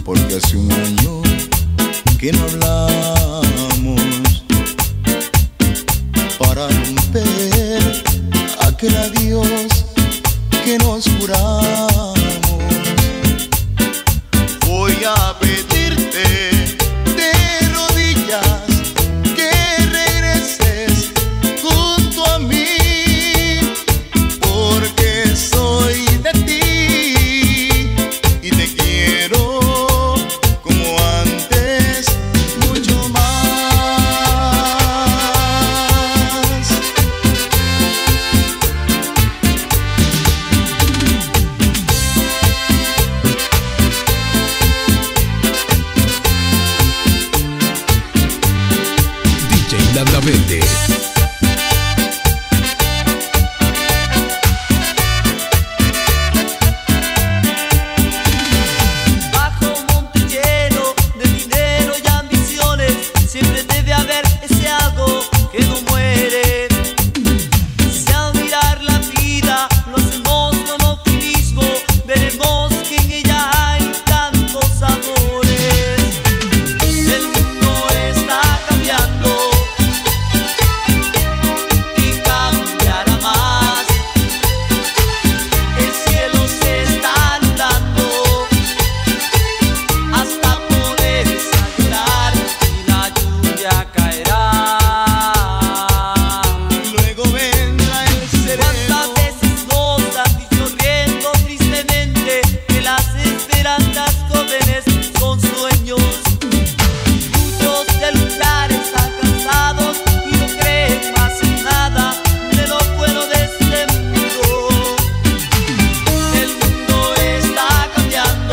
porque hace un año que no hablamos, para romper aquel adiós que nos juramos. Voy a pedirte de rodillas que regreses junto a mí, porque soy de ti y te quiero como antes, mucho más. DJ Landa Verde. Bajo un monte lleno de dinero y ambiciones, siempre debe haber ese algo que no muere. Si al mirar la vida lo hacemos con optimismo, veremos que en ella hay tantos amores. El mundo está cambiando y cambiará más. El cielo se está nublando hasta ponerse a llorar y la lluvia caerá. Luego vendrá el sereno. ¿Cuántas veces nos han dicho riendo tristemente que las esperanzas jóvenes son sueños? Muchos de luchar están cansados y no creen más en nada de lo bueno de este mundo. El mundo está cambiando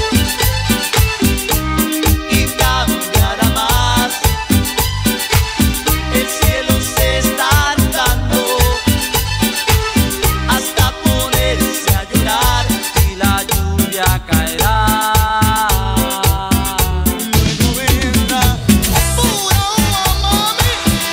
y cambiará más. El cielo se está nublando hasta ponerse a llorar y la lluvia caerá. Luego vendrá pura mami.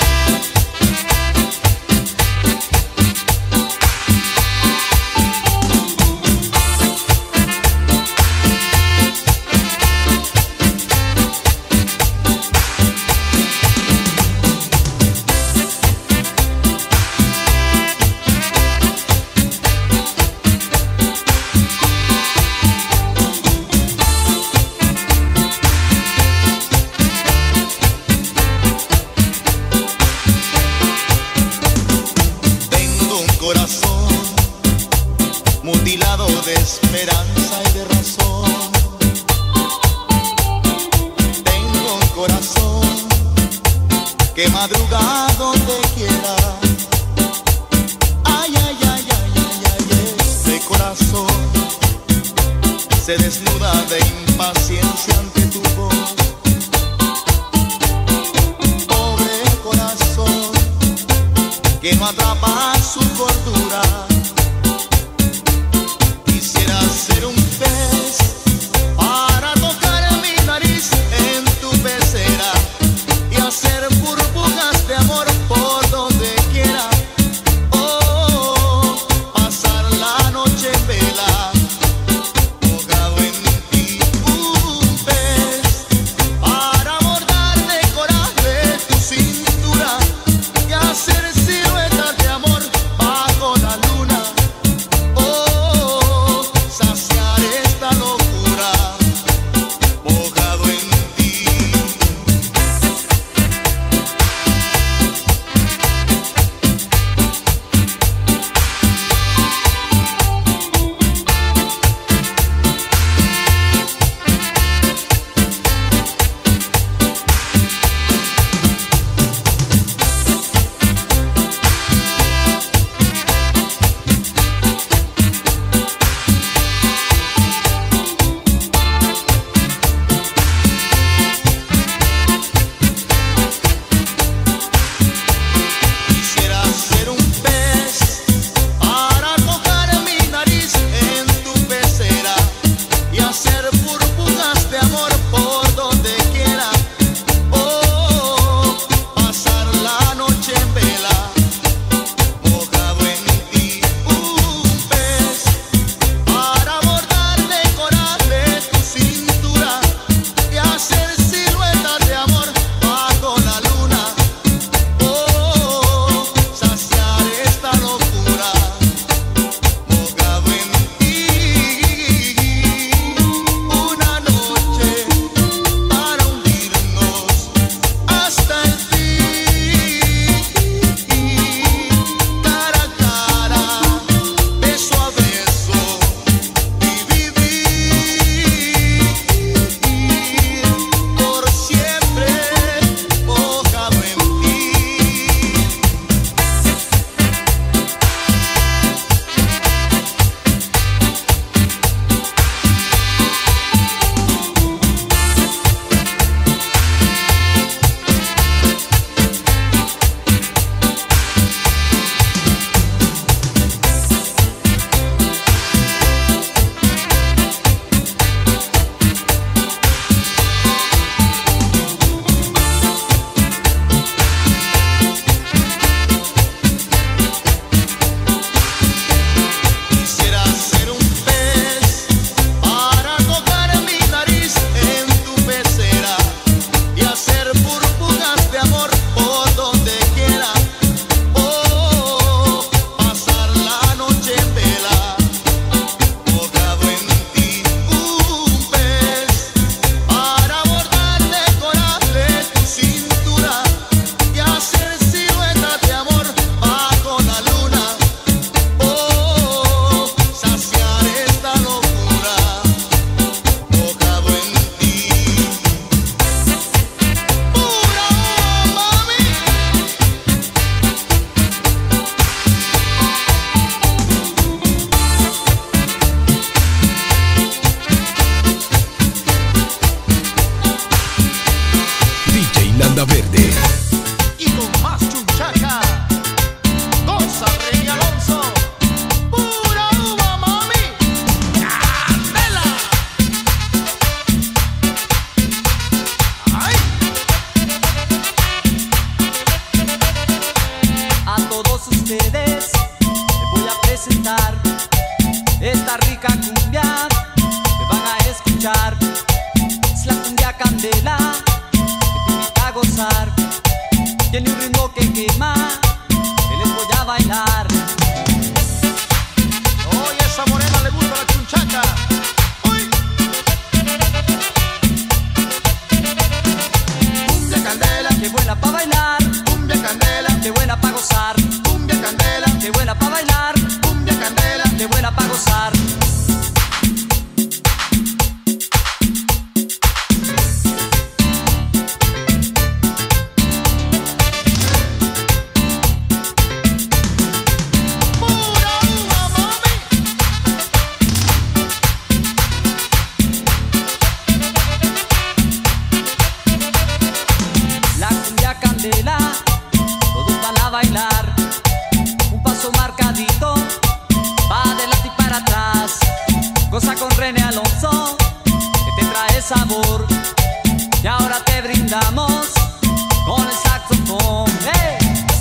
Tengo un corazón mutilado de esperanza y de razón. Tengo un corazón que madruga donde quiera. Ay, ay, ay, ay, ay, ay, ese corazón se desnuda de impaciencia ante tu voz. Pobre corazón que no atrapa su cordura. Quisiera ser un pez para tocar mi nariz en tu pecera y hacer burbujas de amor por donde quiera. Oh, pasar la noche en vela, ahogado en ti. Un pez para bordar de coraje tu cintura y hacer siluetas de amor candela que te invita a gozar. Tiene un ritmo que quema, que les voy a bailar. Oye, esa morena le gusta la chunchaca. Uy. Cumbia candela, Qué buena pa' bailar, cumbia candela, qué buena pa' gozar. cumbia candela, Qué buena pa' bailar, cumbia candela. qué buena pa' gozar. Pura uva, mami. La cumbia candela, todos van a bailar. Un paso marcadito, va adelante y para atrás. Goza con René Alonso, que te trae sabor. Y ahora te brindamos con el saxofón. ¡Hey!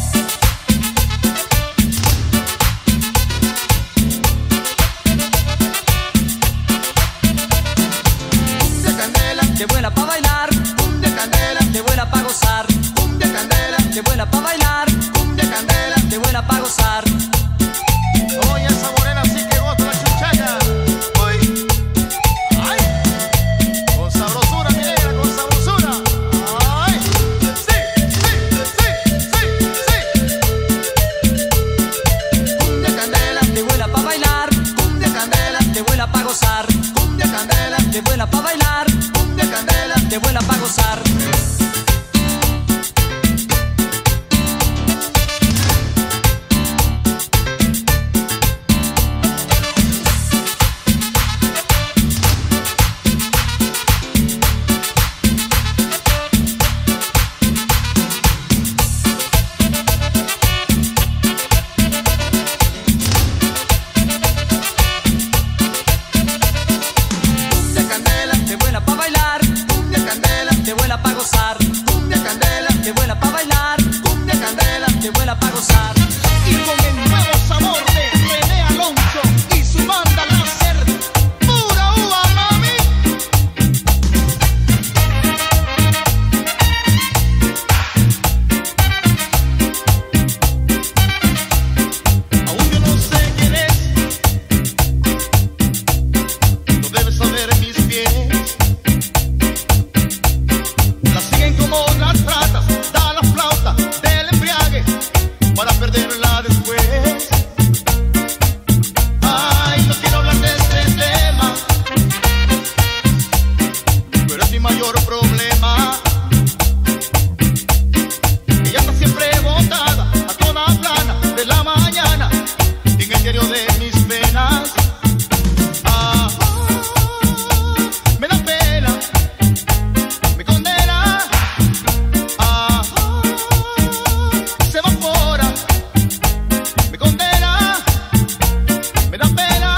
Cumbia candela, Qué buena pa' bailar, cumbia candela, qué buena pa' gozar. cumbia candela, Qué buena pa' bailar, cumbia candela. qué buena pa' gozar. Oye, esa morena sí que goza la chunchaca. Uy. Ay. Con sabrosura, mi negra, con sabrosura. Ay. Sí, sí, sí, sí, sí. Cumbia candela, Qué buena pa' bailar, cumbia candela, qué buena pa' gozar. cumbia candela, Qué buena pa' bailar, cumbia candela. qué buena pa' gozar. Cumbia candela, Qué buena pa' bailar, cumbia candela, qué buena pa' gozar. cumbia candela, Qué buena pa' bailar, cumbia candela. qué buena pa' gozar. Y con el nuevo sabor de René Alonso y su banda láser, pura uva, mami. Aún yo no sé quién es, no debes saber mis pies. La siguen como las ratas, da la flauta del embriague para perderla después. Ay, no quiero hablar de este tema, pero es mi mayor problema. Ella está siempre botada a toda plana de la mañana en el diario de mis venas. Ah, me da pena, me condena. Ah, se evapora, me condena, me da pena.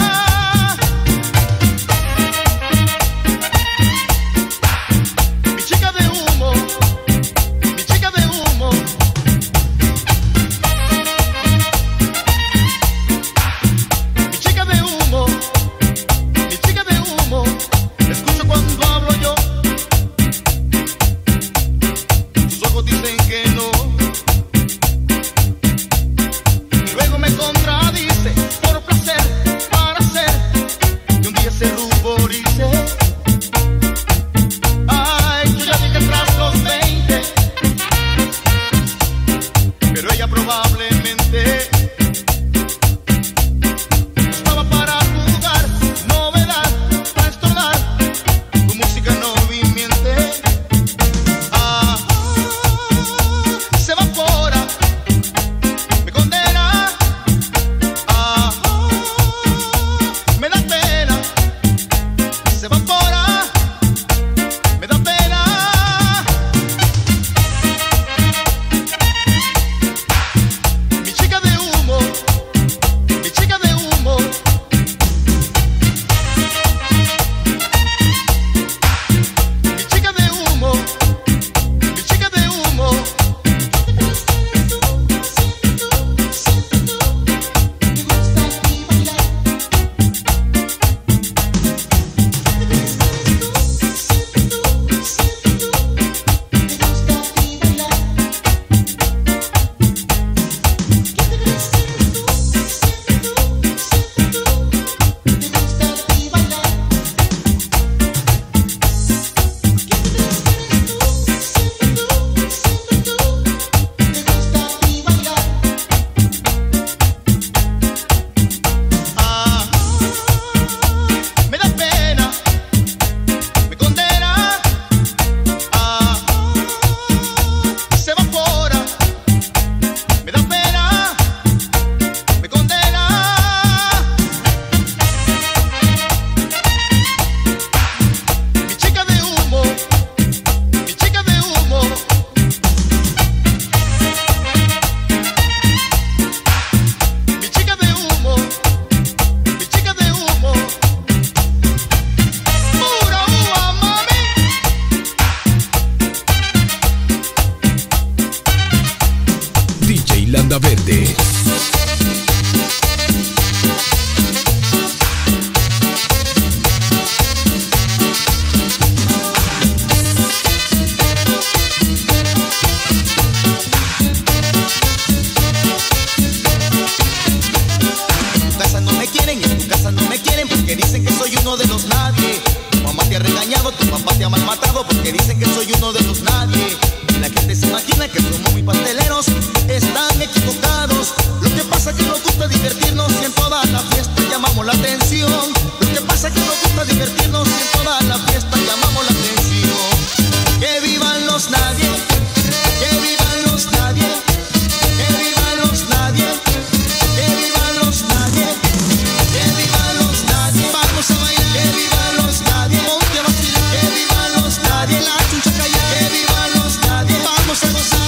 matado porque dicen que soy uno de los nadie. Y la gente se imagina que somos muy pasteleros. Están equivocados. Lo que pasa es que nos gusta divertirnos y en toda la fiesta llamamos la atención. Lo que pasa es que nos gusta divertirnos y en toda la fiesta llamamos la atención. Que vivan los nadie, que vivan los nadie, que vivan los nadie, que vivan los nadie, que vivan los nadie. Vamos a bailar, que vivan los nadie, ponte a vacilar, que vivan los nadie, la chucha callada, que vivan los nadie, vamos a gozar.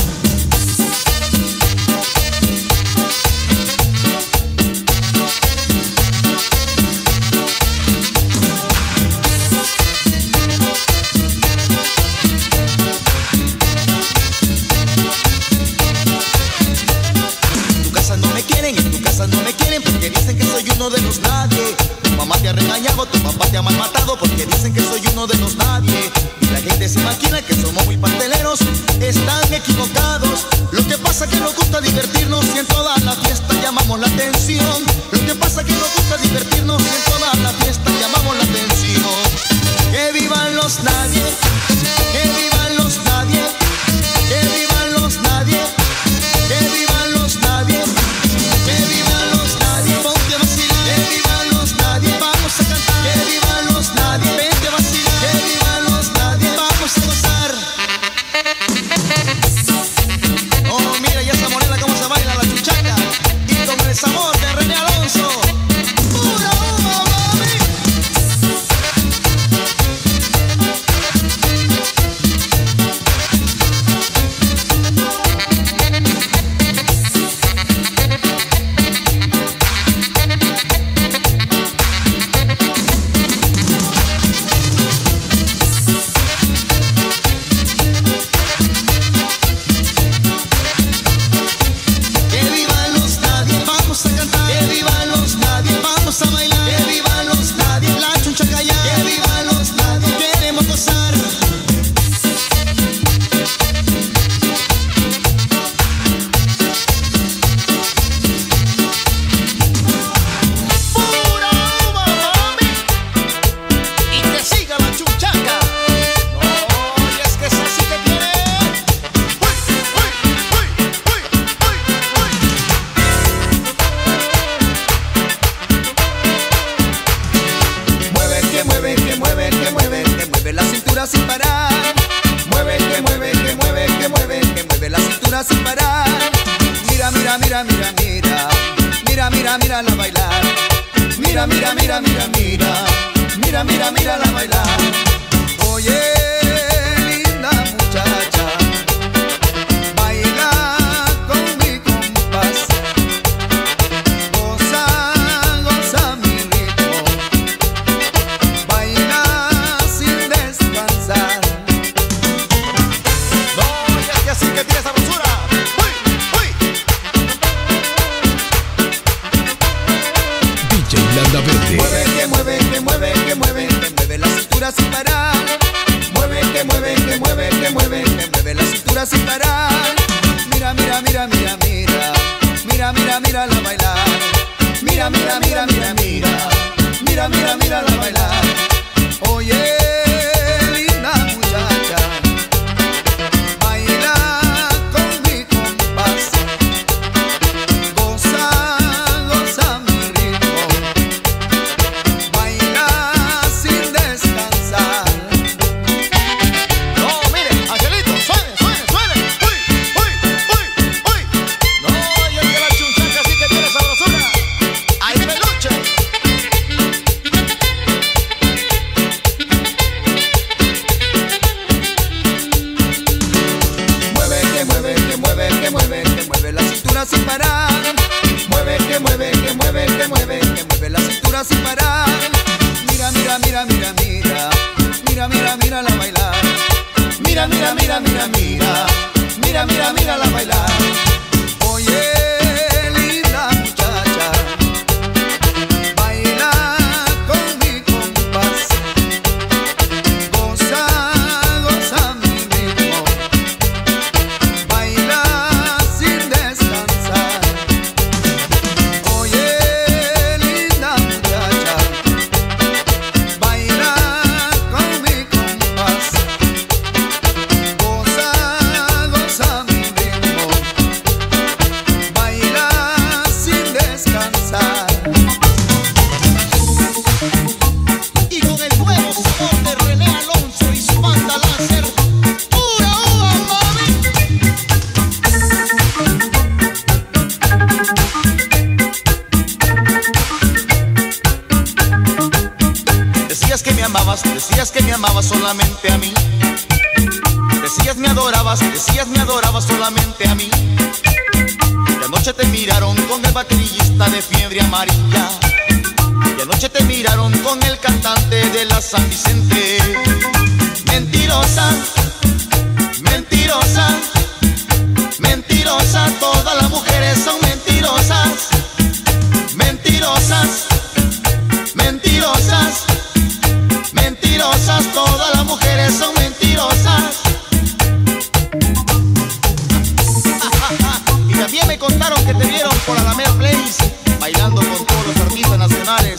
En tu casa no me quieren porque dicen que soy uno de los nadie. Tu mamá te ha regañado, tu papá te ha maltratado porque dicen que soy uno de los nadie. Y la gente se imagina que somos muy pasteleros. Están equivocados. Lo que pasa es que nos gusta divertirnos y en toda la fiesta llamamos la atención. Lo que pasa es que nos gusta divertirnos y en toda la fiesta llamamos la atención. Que vivan los nadie, que vivan los nadie, que vivan los nadie, que vivan los nadie. Que vivan los nadie, ponte a vacilar. Que vivan los nadie, vamos a cantar. Que vivan los nadie, vente a vacilar. Que vivan los nadie, vamos a gozar. Oh, mira, y esa morena cómo se baila la chuchaca. Y con el sabor de René Alonso. ¡Pura uva, mami! Que vivan los nadie, vamos a cantar. Que vivan los nadie, vamos a bailar. Que vivan los nadie, la chuncha callada. Que vivan los nadie, queremos gozar. ¡Pura uva, mami! Y que siga la chuchaca. No, y es que esa sí que tiene. ¡Uy, uy, uy, uy, uy, uy! Mueve, que mueve, que mueve, que mueve, que mueve la cintura sin parar. Mueve, que mueve, que mueve, que mueve, que mueve la cintura sin parar. Mira, mira, mira, mira, mira. Mira, mira, mira la bailar. Mira, mira, mira, mira, mira. Mira, mira, mira la bailar. Oye, linda muchacha, baila con mi compás. Goza, goza mi ritmo. Baila sin descansar. No, ya que así que tiene esa basura. ¡Uy, uy! DJ Landa Verde. Mueve, que mueve, que mueve, que mueve, que mueve la cintura sin parar. Mueve, que mueve, que mueve, que mueve, que mueve la cintura sin parar. Mira, mira, mira, mira, mira. Mira, mira, mira la bailar. Mira, mira, mira, mira, mira. Mira, mira, mira la bailar. Oye, linda muchacha, baila con mi compás. Goza, goza mi ritmo. Baila sin descansar. No, mire, Angelito, suene, suene, suene. Uy, uy, uy, uy. No, y es que la chunchaca sí que tiene sabrosura. ¡Ay, peluche! Mueve, que mueve, que mueve, que mueve, que mueve la cintura sin parar. Mueve, que mueve, que mueve, que mueve, que mueve la cintura sin parar. Mira, mira, mira, mira, mira. Mira, mira, mira la bailar. Mira, mira, mira, mira, mira. Mira, mira, mira la bailar. Oye, linda muchacha, baila con mi compás. Goza, goza mi ritmo. Baila sin descansar. Oye, linda muchacha, baila con mi compás. solamente a mí. Decías me adorabas solamente a mí. Y anoche te miraron con el baterista de Fiebre Amarilla. Y anoche te miraron con el cantante de la San Vicente. Mentirosa, mentirosa, mentirosa, todas las mujeres son mentirosas. Mentirosas, mentirosas, mentirosas, todas las mujeres son mentirosas. Y también me contaron que te vieron por Alameda Place bailando con todos los artistas nacionales.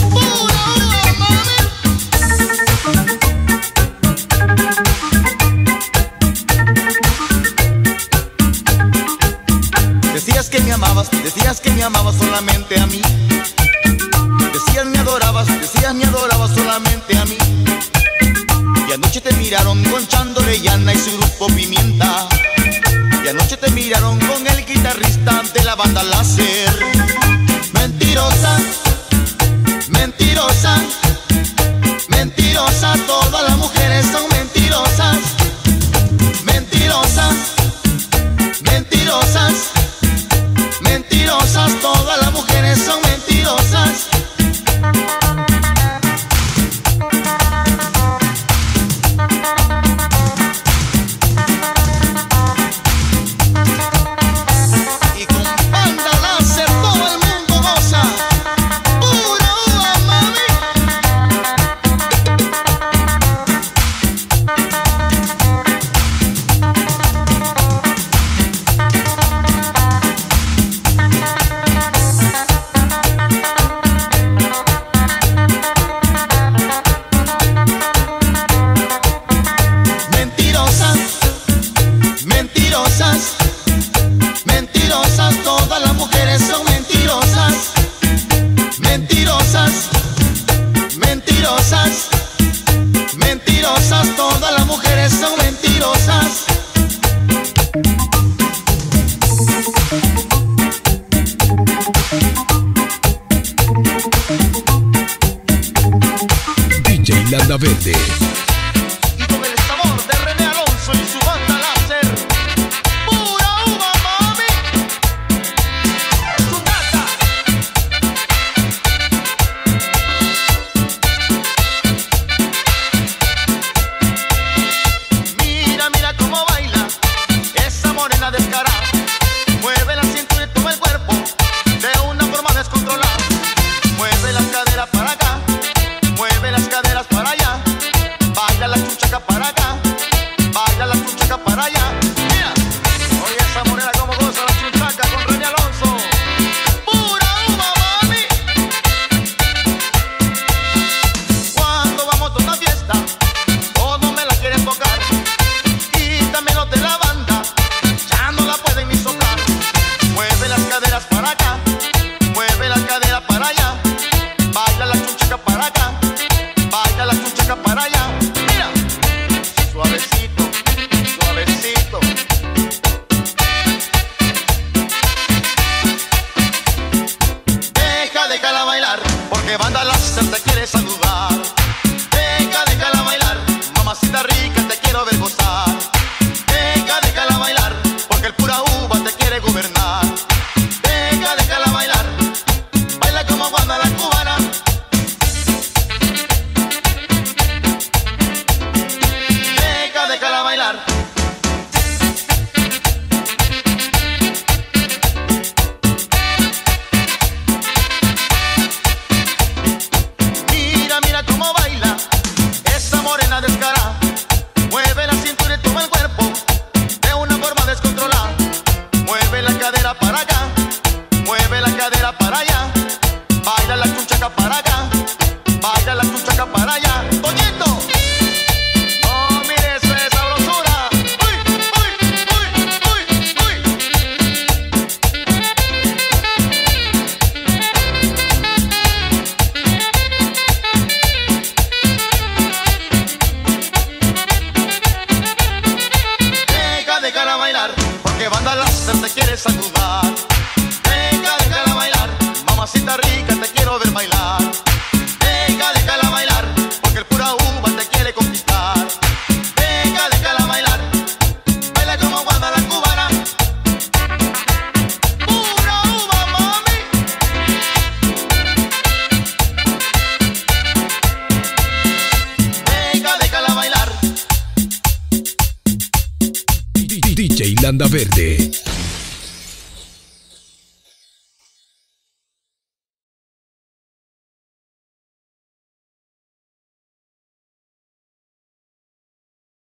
Decías que me amabas solamente a mí. Decías me adorabas solamente a mí. Y anoche te miraron con Chando Orellana y su grupo Pimienta. Y anoche te miraron con el guitarrista de la banda Láser. Mentirosa, mentirosa, mentirosa, todas las mujeres son mentirosas. Mentirosas, mentirosas, mentirosas, todas las mujeres son mentirosas. Y con banda Láser todo el mundo goza. Pura uva, mami. Mentirosas, mentirosas, mentirosas, todas las mujeres son mentirosas. Mentirosas, mentirosas, mentirosas, todas las mujeres son mentirosas. DJ Landa Verde. Y con el sabor de René Alonso y su banda Láser. Pura uva, mami. Chunata. Mira, mira cómo baila esa morena descarada. Mueve la cintura y toma el cuerpo de una forma descontrolada. Mueve las caderas para acá, mueve las caderas para allá. Baila la chuchaca para acá, baila la chuchaca para allá. Mira, oye esa morena como goza la chuchaca con René Alonso. Pura uva, mami. Cuando vamos a una fiesta, todos me la quieren tocar. Y también los de la banda, ya no la pueden ni tocar. Mueve las caderas para acá, mueve las caderas para allá. Baila la chuchaca para acá, baila la chuchaca para allá. Mira, suavecito, suavecito. Déjala bailar, porque banda Láser te quiere saludar. Déjala bailar, mamacita rica, te quiero ver gozar. Déjala bailar, porque el pura uva te quiere gobernar. Déjala bailar, baila como Wanda la cubana. Déjala bailar. Mira, mira cómo baila esa morena descarada. Mueve la cintura y toma el cuerpo de una forma descontrolada. Mueve la cadera para acá, mueve la cadera para allá. Baila la chuchaca para acá, baila la chuchaca para allá. ¡Toñito! No mires esa sabrosura. Landa Verde.